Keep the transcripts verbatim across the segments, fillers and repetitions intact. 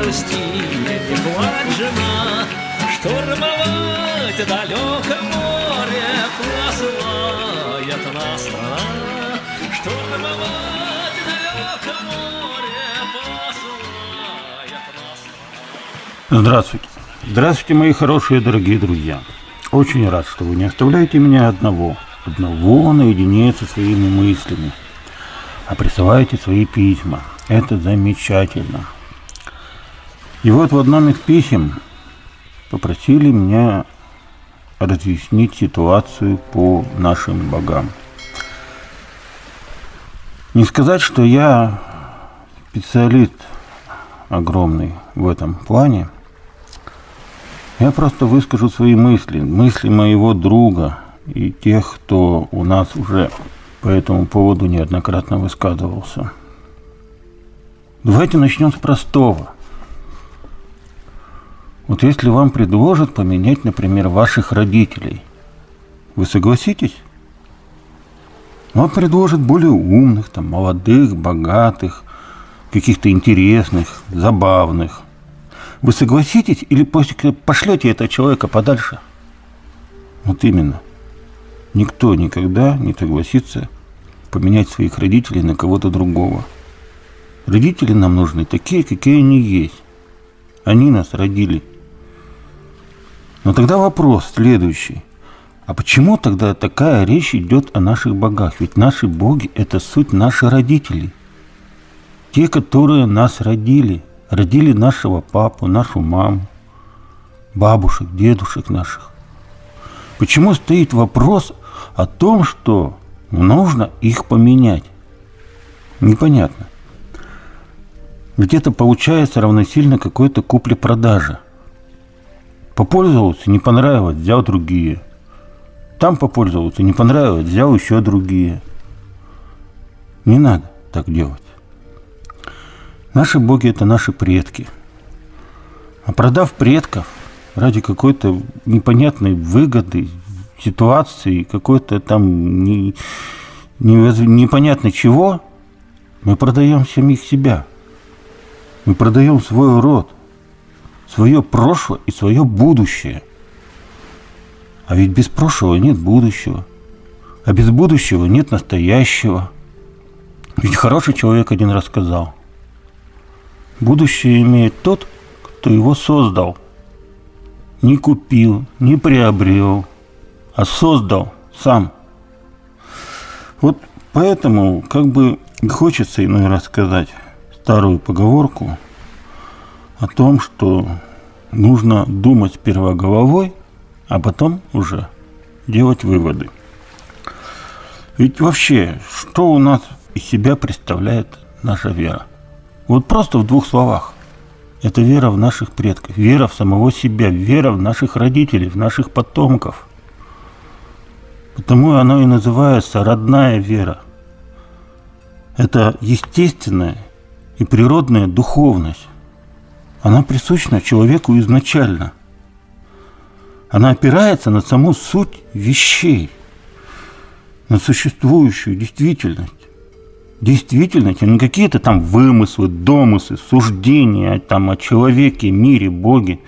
грустит и плачет жена. Штурмовать далекое море посылает нас страна. Штурмовать далекое море посылает нас страна. Здравствуйте. Здравствуйте, мои хорошие, дорогие друзья. Очень рад, что вы не оставляете меня одного, одного наедине со своими мыслями, а присылаете свои письма. Это замечательно. И вот в одном из писем попросили меня разъяснить ситуацию по нашим богам. Не сказать, что я специалист огромный в этом плане. Я просто выскажу свои мысли, мысли моего друга и тех, кто у нас уже по этому поводу неоднократно высказывался. Давайте начнем с простого. Вот если вам предложат поменять, например, ваших родителей, вы согласитесь? Вам предложат более умных, там, молодых, богатых, каких-то интересных, забавных. Вы согласитесь или пошлете этого человека подальше? Вот именно. Никто никогда не согласится поменять своих родителей на кого-то другого. Родители нам нужны такие, какие они есть. Они нас родили. Но тогда вопрос следующий. А почему тогда такая речь идет о наших богах? Ведь наши боги – это суть наши родители. Те, которые нас родили. Родили нашего папу, нашу маму, бабушек, дедушек наших. Почему стоит вопрос о том, что нужно их поменять? Непонятно. Ведь это получается равносильно какой-то купле-продаже. Попользовался, не понравилось, взял другие. Там попользовался, не понравилось, взял еще другие. Не надо так делать. Наши боги – это наши предки. А продав предков ради какой-то непонятной выгоды, ситуации, какой-то там не, не, непонятно чего, мы продаем самих себя. Мы продаем свой род, свое прошлое и свое будущее. А ведь без прошлого нет будущего. А без будущего нет настоящего. Ведь хороший человек один раз сказал: будущее имеет тот, кто его создал. Не купил, не приобрел, а создал сам. Вот поэтому как бы хочется иной раз сказать старую поговорку о том, что нужно думать сперва головой, а потом уже делать выводы. Ведь вообще, что у нас из себя представляет наша вера? Вот просто в двух словах. Это вера в наших предков, вера в самого себя, вера в наших родителей, в наших потомков. Потому оно и называется родная вера. Это естественная и природная духовность. Она присущна человеку изначально. Она опирается на саму суть вещей, на существующую действительность. Действительность, а не какие-то там вымыслы, домыслы, суждения там о человеке, мире, Боге.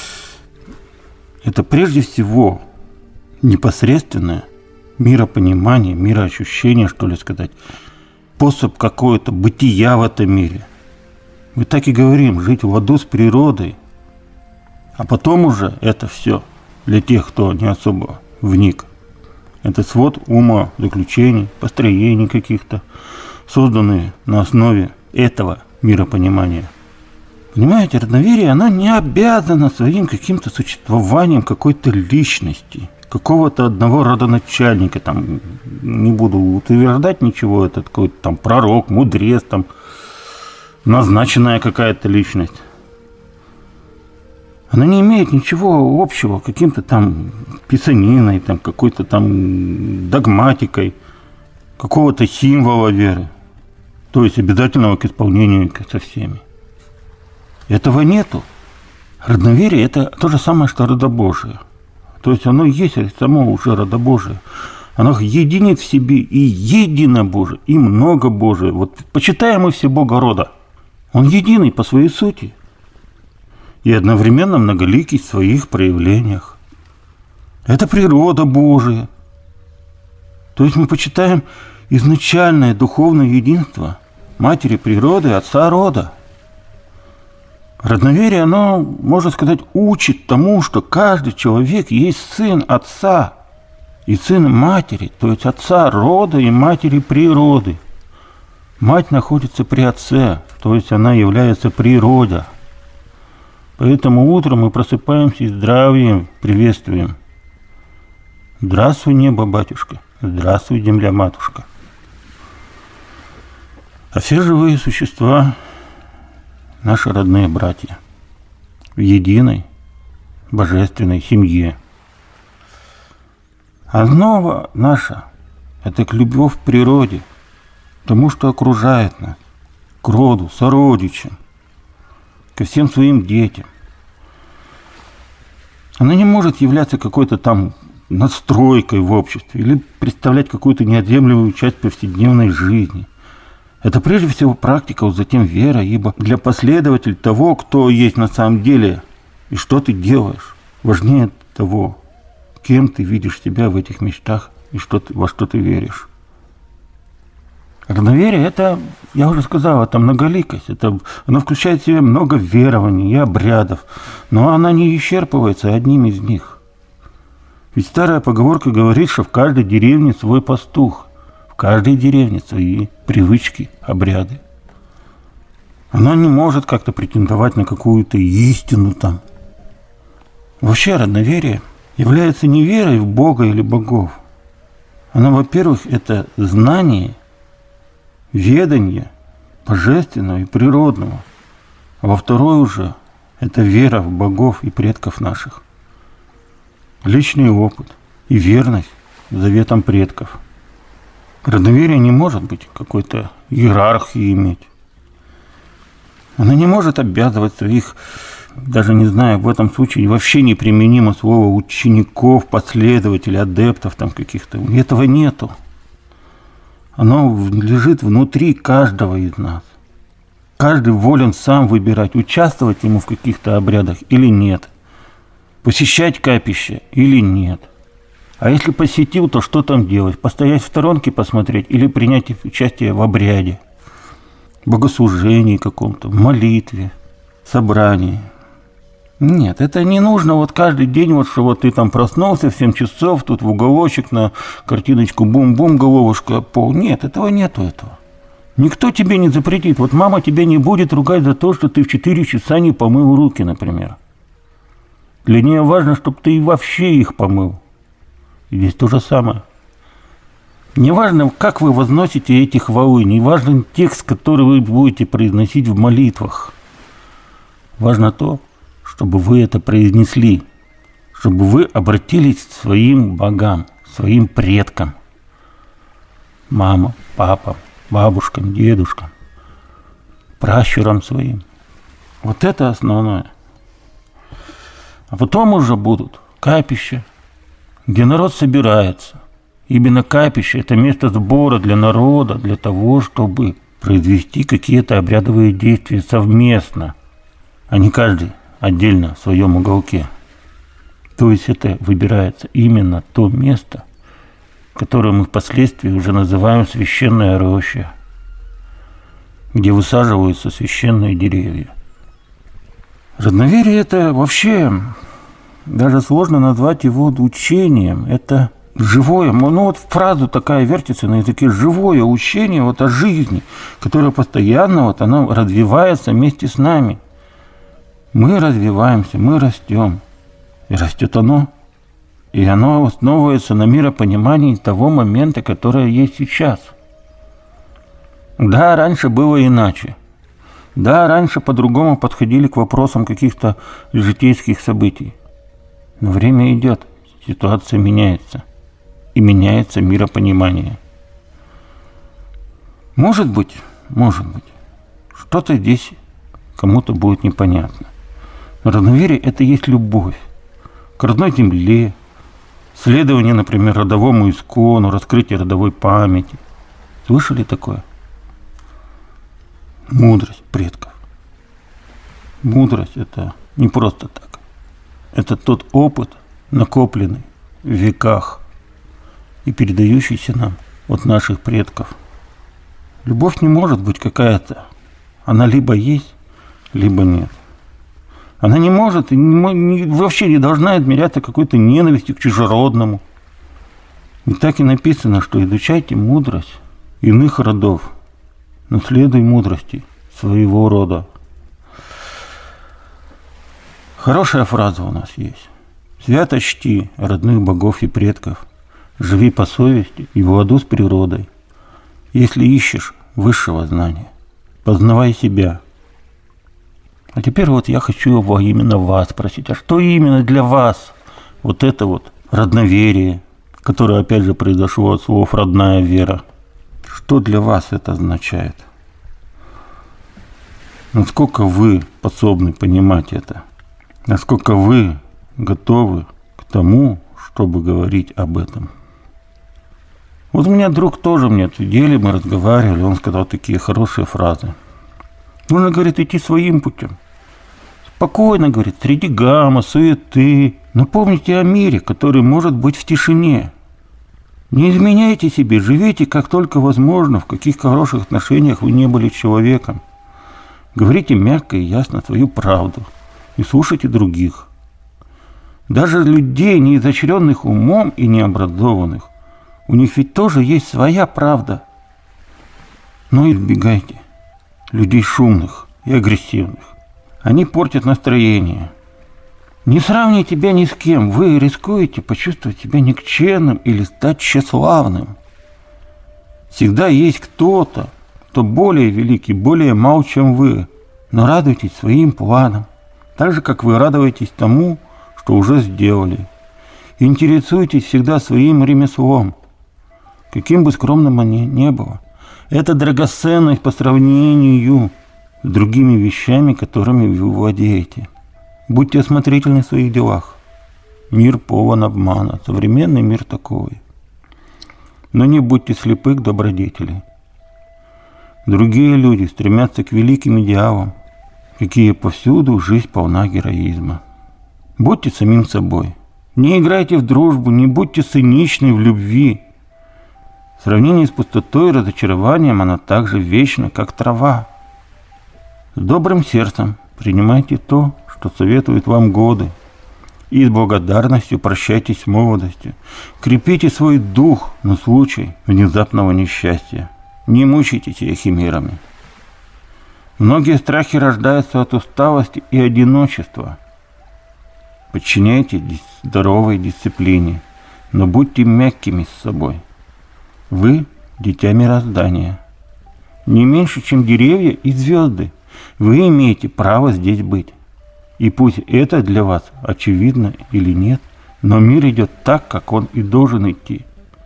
Это прежде всего непосредственное миропонимание, мироощущение, что ли сказать, способ какого-то бытия в этом мире. Мы так и говорим: жить в ладу с природой. А потом уже это все для тех, кто не особо вник. Это свод ума, заключений, построений каких-то, созданные на основе этого миропонимания. Понимаете, родноверие, оно не обязано своим каким-то существованием какой-то личности, какого-то одного родоначальника, там, не буду утверждать ничего, это какой-то там пророк, мудрец, там, назначенная какая-то личность. Она не имеет ничего общего каким-то там писаниной, там, какой-то там догматикой, какого-то символа веры, то есть обязательного к исполнению со всеми. Этого нету. Родноверие – это то же самое, что родобожие. То есть оно есть само уже родобожие. Оно единит в себе и единобожие, и многобожие. Вот почитаем мы все Бога рода. Он единый по своей сути. и одновременно многоликий в своих проявлениях. Это природа Божия. То есть мы почитаем изначальное духовное единство матери природы и отца рода. Родноверие, оно, можно сказать, учит тому, что каждый человек есть сын отца и сын матери, то есть отца рода и матери природы. Мать находится при отце, то есть она является природа. Поэтому утром мы просыпаемся и здравием приветствуем. Здравствуй, небо, батюшка. Здравствуй, земля, матушка. А все живые существа – наши родные братья в единой божественной семье. Основа наша – это любовь к природе, к тому, что окружает нас, к роду, сородичам, ко всем своим детям. Она не может являться какой-то там настройкой в обществе или представлять какую-то неотъемлемую часть повседневной жизни. Это прежде всего практика, а затем вера, ибо для последователей того, кто есть на самом деле и что ты делаешь, важнее того, кем ты видишь себя в этих мечтах и что ты, во что ты веришь. Родноверие – это, я уже сказал, это многоликость, это, оно включает в себя много верований и обрядов, но она не исчерпывается одним из них. Ведь старая поговорка говорит, что в каждой деревне свой пастух, в каждой деревне свои привычки, обряды. Она не может как-то претендовать на какую-то истину там. Вообще родноверие является не верой в Бога или богов. Оно, во-первых, это знание, ведание божественного и природного. А во-вторых уже это вера в богов и предков наших. Личный опыт и верность заветам предков. Родноверие не может быть какой-то иерархии иметь. Оно не может обязывать своих, даже не знаю, в этом случае вообще неприменимо слово учеников, последователей, адептов там каких-то. Этого нету. Оно лежит внутри каждого из нас. Каждый волен сам выбирать, участвовать ему в каких-то обрядах или нет. Посещать капище или нет. А если посетил, то что там делать? Постоять в сторонке, посмотреть или принять участие в обряде, богослужении каком-то, молитве, собрании? Нет, это не нужно вот каждый день, вот что вот ты там проснулся в семь часов, тут в уголочек на картиночку бум-бум, головушка пол. Нет, этого нету этого. Никто тебе не запретит. Вот мама тебя не будет ругать за то, что ты в четыре часа не помыл руки, например. Для нее важно, чтобы ты вообще их помыл. И здесь то же самое. Неважно, как вы возносите эти хвалы, неважно текст, который вы будете произносить в молитвах. Важно то, чтобы вы это произнесли, чтобы вы обратились к своим богам, своим предкам, мамам, папам, бабушкам, дедушкам, пращурам своим. Вот это основное. А потом уже будут капища, где народ собирается. Именно капище – это место сбора для народа, для того, чтобы произвести какие-то обрядовые действия совместно, а не каждый отдельно в своем уголке. То есть это выбирается именно то место, которое мы впоследствии уже называем священная роща, где высаживаются священные деревья. Родноверие – это вообще, даже сложно назвать его учением. Это живое, ну вот фраза такая вертится на языке, живое учение вот о жизни, которое постоянно вот оно развивается вместе с нами. Мы развиваемся, мы растем, и растет оно, и оно основывается на миропонимании того момента, который есть сейчас. Да, раньше было иначе. Да, раньше по-другому подходили к вопросам каких-то житейских событий. Но время идет, ситуация меняется. И меняется миропонимание. Может быть, может быть, что-то здесь кому-то будет непонятно. Но родноверие – это есть любовь к родной земле, следование, например, родовому искону, раскрытие родовой памяти. Слышали такое? Мудрость предков. Мудрость – это не просто так. Это тот опыт, накопленный в веках и передающийся нам от наших предков. Любовь не может быть какая-то. Она либо есть, либо нет. Она не может и не, не, вообще не должна измеряться какой-то ненавистью к чужеродному. И так и написано, что изучайте мудрость иных родов, наследуй мудрости своего рода. Хорошая фраза у нас есть. Свято чти родных богов и предков, живи по совести и в ладу с природой. Если ищешь высшего знания, познавай себя. А теперь вот я хочу его именно вас спросить, а что именно для вас вот это вот родноверие, которое опять же произошло от слов родная вера, что для вас это означает? Насколько вы способны понимать это? Насколько вы готовы к тому, чтобы говорить об этом? Вот у меня друг тоже мне ответили, мы разговаривали, он сказал такие хорошие фразы. Нужно, говорит, идти своим путем. Спокойно, говорит, среди гамма, суеты. Но помните о мире, который может быть в тишине. Не изменяйте себе, живите как только возможно, в каких хороших отношениях вы не были человеком. Говорите мягко и ясно свою правду и слушайте других. Даже людей, не изощренных умом и необразованных, у них ведь тоже есть своя правда. Но избегайте людей шумных и агрессивных. Они портят настроение. Не сравни тебя ни с кем. Вы рискуете почувствовать себя никчемным или стать тщеславным. Всегда есть кто-то, кто более великий, более мал, чем вы. Но радуйтесь своим планам, так же, как вы радуетесь тому, что уже сделали. Интересуйтесь всегда своим ремеслом, каким бы скромным оно ни было. Это драгоценность по сравнению с другими вещами, которыми вы владеете. Будьте осмотрительны в своих делах. Мир полон обмана, современный мир такой. Но не будьте слепы к добродетели. Другие люди стремятся к великим идеалам, какие повсюду жизнь полна героизма. Будьте самим собой. Не играйте в дружбу, не будьте циничны в любви. В сравнении с пустотой и разочарованием она так же вечна, как трава. С добрым сердцем принимайте то, что советуют вам годы, и с благодарностью прощайтесь с молодостью. Крепите свой дух на случай внезапного несчастья. Не мучайте себя химерами. Многие страхи рождаются от усталости и одиночества. Подчиняйтесь здоровой дисциплине, но будьте мягкими с собой. Вы – дитя мироздания. Не меньше, чем деревья и звезды, вы имеете право здесь быть. И пусть это для вас очевидно или нет, но мир идет так, как он и должен идти.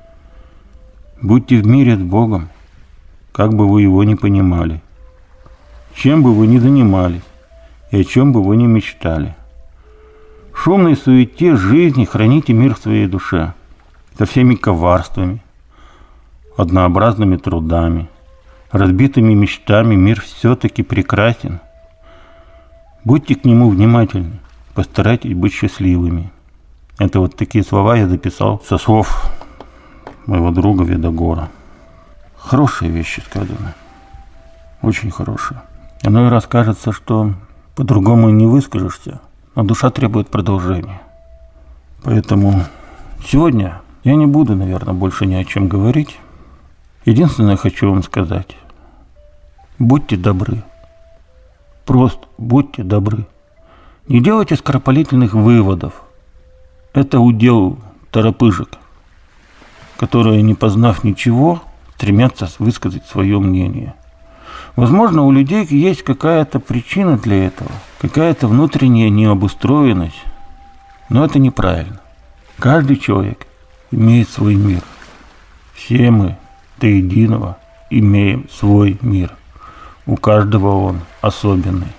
Будьте в мире с Богом, как бы вы его ни понимали, чем бы вы ни занимались и о чем бы вы ни мечтали. В шумной суете жизни храните мир в своей душе, со всеми коварствами, однообразными трудами, разбитыми мечтами мир все-таки прекрасен. Будьте к нему внимательны, постарайтесь быть счастливыми. Это вот такие слова я записал со слов моего друга Видогора. Хорошие вещи сказаны, очень хорошие. Иной раз кажется, что по-другому не выскажешься, но душа требует продолжения. Поэтому сегодня я не буду, наверное, больше ни о чем говорить. Единственное, хочу вам сказать, будьте добры. Просто будьте добры. Не делайте скоропалительных выводов. Это удел торопыжек, которые, не познав ничего, стремятся высказать свое мнение. Возможно, у людей есть какая-то причина для этого, какая-то внутренняя необустроенность, но это неправильно. Каждый человек имеет свой мир. Все мы до единого имеем свой мир. У каждого он особенный.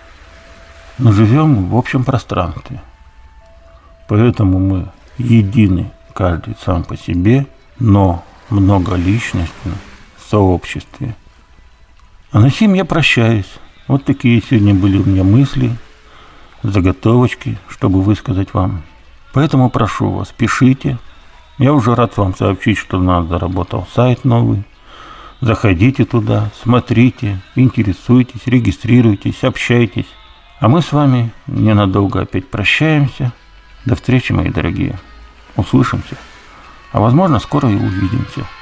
Но живем мы в общем пространстве. Поэтому мы едины, каждый сам по себе, но многоличностно в сообществе. А на сим я прощаюсь. Вот такие сегодня были у меня мысли. заготовочки, чтобы высказать вам. Поэтому прошу вас, пишите. Я уже рад вам сообщить, что у нас заработал сайт новый. Заходите туда, смотрите, интересуйтесь, регистрируйтесь, общайтесь. А мы с вами ненадолго опять прощаемся. До встречи, мои дорогие. Услышимся. А возможно, скоро и увидимся.